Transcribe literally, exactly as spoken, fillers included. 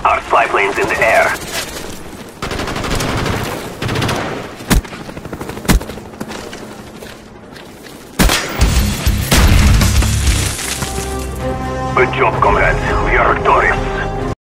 Our spy plane's in the air. Good job, comrades. We are victorious.